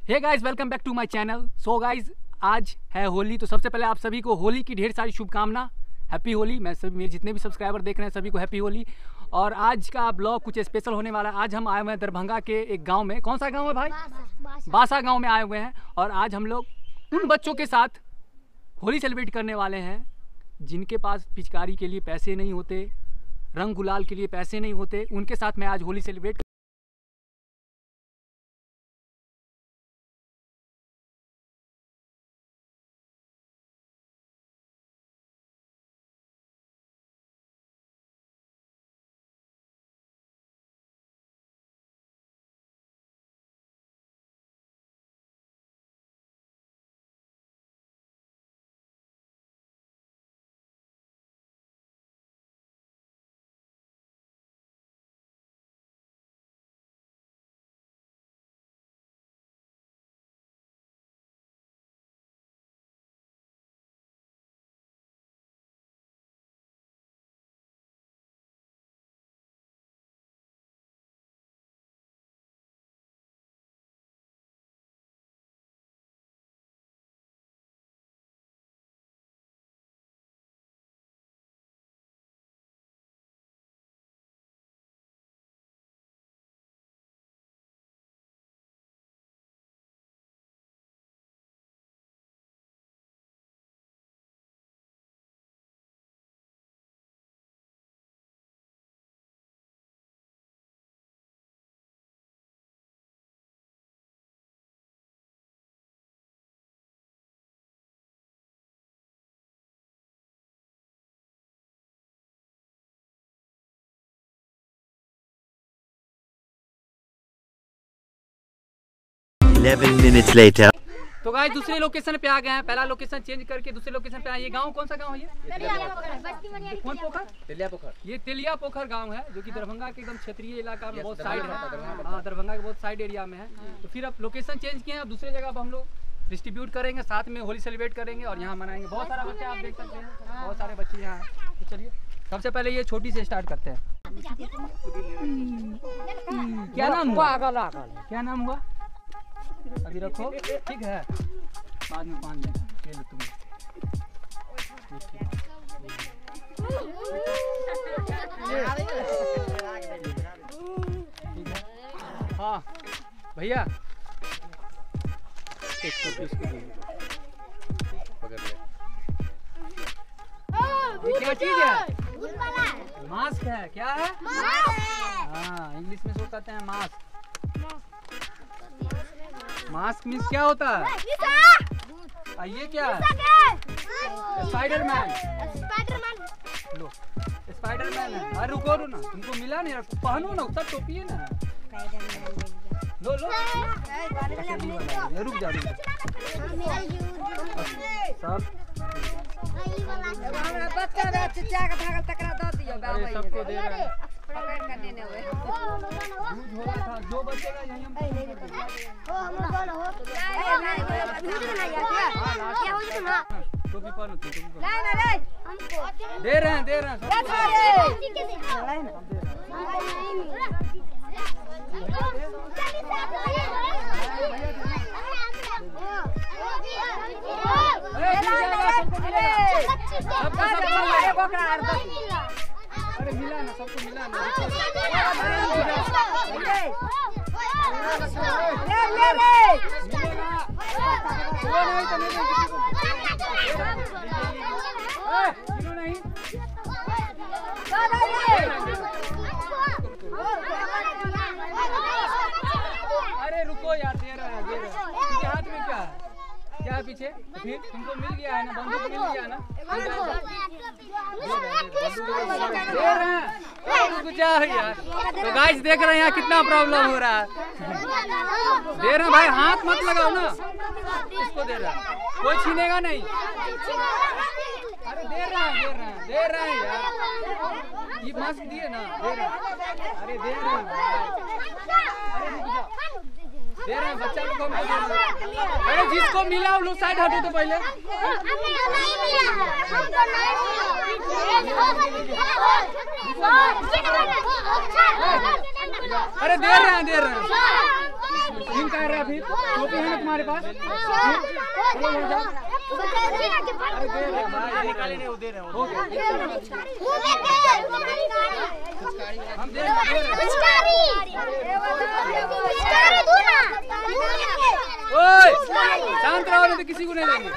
Hey guys, welcome back to my channel. So guys, आज है होली, तो सबसे पहले आप सभी को होली की ढेर सारी शुभकामना। हैप्पी होली। मैं सभी मेरे जितने भी सब्सक्राइबर देख रहे हैं सभी को हैप्पी होली। और आज का ब्लॉग कुछ स्पेशल होने वाला है। आज हम आए हुए हैं दरभंगा के एक गांव में। कौन सा गांव है भाई? बासा गांव में आए हुए हैं। और आज हम लोग उन बच्चों के साथ होली सेलिब्रेट करने वाले हैं जिनके पास पिचकारी के लिए पैसे नहीं होते, रंग गुलाल के लिए पैसे नहीं होते। उनके साथ मैं आज होली सेलिब्रेट minutes later. तो गाइस दूसरे लोकेशन पे आ गए हैं। पहला लोकेशन चेंज करके दूसरे लोकेशन पे आए। ये गांव कौन सा गांव है? ये तेलिया पोखर गांव है, जो कि दरभंगा के एकदम क्षेत्रीय इलाका में बहुत साइड है। हाँ, दरभंगा के बहुत साइड एरिया में है। तो फिर अब लोकेशन चेंज किए हैं। अब दूसरे जगह पर हम लोग डिस्ट्रीब्यूट करेंगे, साथ में होली सेलिब्रेट करेंगे और यहाँ मनाएंगे। बहुत सारा बच्चे आप देख सकते हैं, बहुत सारे बच्चे यहाँ हैं। तो चलिए सबसे पहले ये छोटी से स्टार्ट करते हैं। क्या नाम हुआ? क्या नाम हुआ? अभी रखो, ठीक है, बाद में पान लेना। ले लो तुम। ठीक है। हाँ भैया, ये क्या चीज है? मास्क है। क्या है? हाँ, इंग्लिश में सो कहते हैं मास्क। मास्क मीन्स क्या होता है? ये क्या है? स्पाइडरमैन। लो, स्पाइडरमैन है। अरे रुको ना, तुमको मिला नहीं, पहनो ना, सब टोपी है ना। लो लो, रुक जा सब। सबको दे रहे हैं। जो बचेगा यही हम दे रहे हैं। अरे मिला ना, सबको मिला ना। अरे रुको यार, दे रहा है। तुमके हाथ में क्या है? क्या है पीछे? फिर तुमको मिल गया है ना, बंदूक मिल गया ना। दे रहे हैं यार। तो गाइस देख रहे हैं यहाँ कितना प्रॉब्लम हो रहा है। दे रहे हैं भाई, हाथ मत लगाओ ना। इसको दे रहा है, कोई छीनेगा नहीं। अरे दे रहे हैं यार। ये मास्क दिए ना, दे रहे हैं। अरे दे रहे हैं। अरे रुक जाओ, दे रहे हैं बच्चा लोग को। अरे जिसको मिला वो लोग साइड हटो तो पहले। अरे दे रहे हैं। क्या फिर? टोपी है ना तुम्हारे पास? ओए शांत रहो, नहीं तो किसी को नहीं देंगे।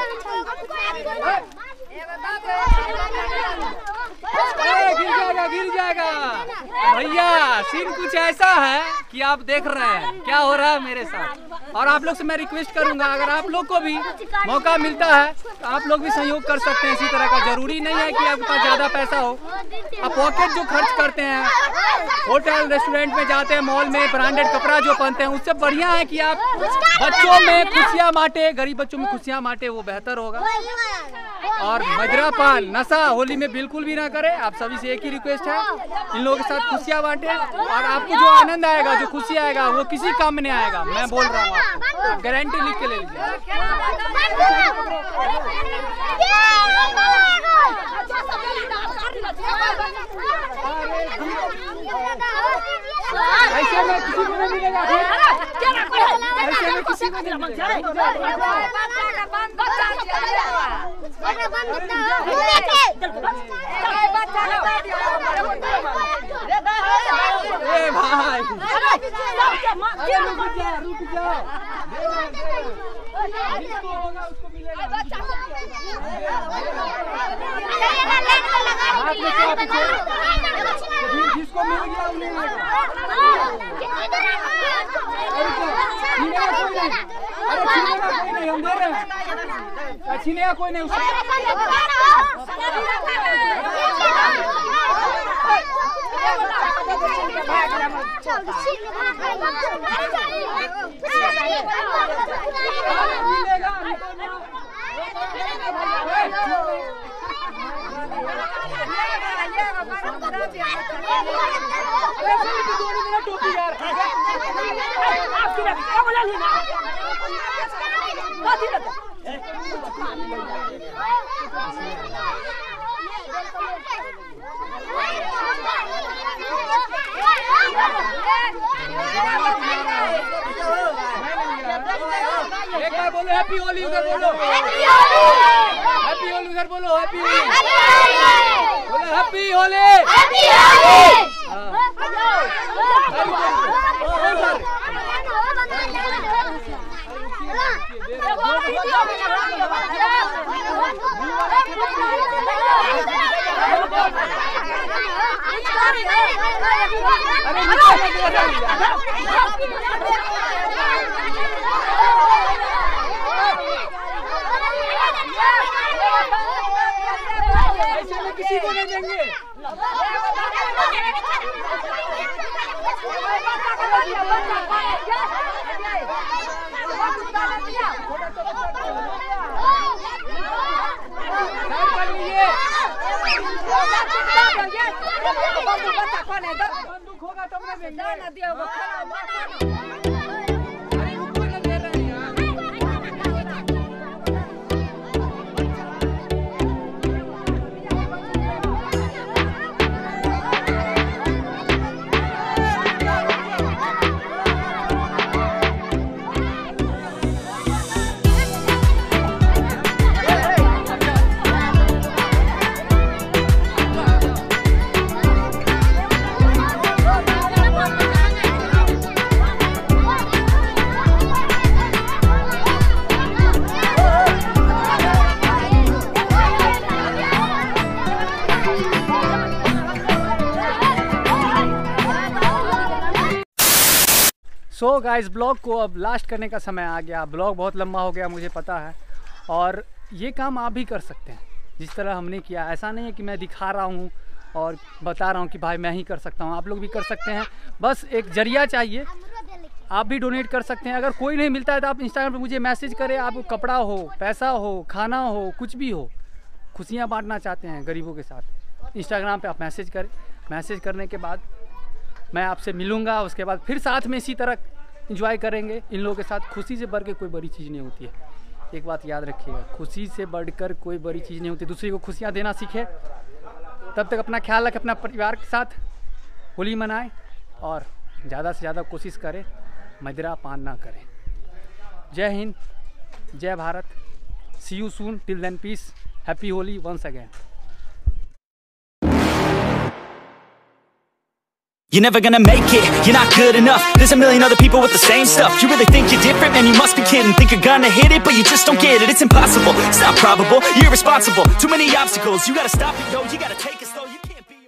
गिर जाएगा भैया। सीन कुछ ऐसा है कि आप देख रहे हैं क्या हो रहा है मेरे साथ। और आप लोग से मैं रिक्वेस्ट करूंगा, अगर आप लोग को भी मौका मिलता है तो आप लोग भी सहयोग कर सकते हैं इसी तरह का। जरूरी नहीं है कि आपके पास ज्यादा पैसा हो। आप पॉकेट जो खर्च करते हैं, होटल रेस्टोरेंट में जाते हैं, मॉल में ब्रांडेड कपड़ा जो पहनते हैं, उससे बढ़िया है कि आप बच्चों में खुशियाँ बांटे, गरीब बच्चों में खुशियाँ बांटे, वो बेहतर होगा। और मदिरा पान नशा होली में बिल्कुल भी ना करें। आप सभी से एक ही रिक्वेस्ट है, इन लोगों के साथ खुशियाँ बांटे और आपको जो आनंद आएगा, जो खुशी आएगा, वो किसी काम में नहीं आएगा। मैं बोल रहा हूँ आपको, गारंटी लिख के ले लीजिए। ऐसे में किसी को नहीं मिलेगा, ऐसे में किसी को नहीं मिलेगा। ए भाई रुक जाओ, जिसको होगा उसको मिलेगा। जिसको मिल गया उन्हें हम दे रहे हैं, छीनेगा कोई नहीं उसको। एक बार बोलो हैप्पी होली, उधर बोलो हैप्पी होली, उधर बोलो हैप्पी होली, बोलो हैप्पी होली, हैप्पी ऐसे में किसी को नहीं देंगे। बंदूक होगा तब ना देंगे। सो गाइस, ब्लॉग को अब लास्ट करने का समय आ गया। ब्लॉग बहुत लंबा हो गया मुझे पता है, और ये काम आप भी कर सकते हैं जिस तरह हमने किया। ऐसा नहीं है कि मैं दिखा रहा हूँ और बता रहा हूँ कि भाई मैं ही कर सकता हूँ, आप लोग भी कर सकते हैं। बस एक जरिया चाहिए, आप भी डोनेट कर सकते हैं। अगर कोई नहीं मिलता है तो आप इंस्टाग्राम पे मुझे मैसेज करें। आपको कपड़ा हो, पैसा हो, खाना हो, कुछ भी हो, खुशियाँ बांटना चाहते हैं गरीबों के साथ, इंस्टाग्राम पे आप मैसेज करें। मैसेज करने के बाद मैं आपसे मिलूँगा, उसके बाद फिर साथ में इसी तरह एंजॉय करेंगे। इन लोगों के साथ खुशी से बढ़ के कोई बड़ी चीज़ नहीं होती है। एक बात याद रखिएगा, खुशी से बढ़कर कोई बड़ी चीज़ नहीं होती। दूसरे को खुशियाँ देना सीखे। तब तक अपना ख्याल रखें, अपना परिवार के साथ होली मनाएं और ज़्यादा से ज़्यादा कोशिश करें मदिरा पान ना करें। जय हिंद, जय Bharat, see you soon, till then peace, happy Holi once again. You're never gonna make it, you're not good enough. There's a million other people with the same stuff. You really think you're different? Man, you must be kidding. Think you're gonna hit it, but you just don't get it. It's impossible, it's not probable, you're irresponsible. Too many obstacles, you gotta stop it, yo, you gotta take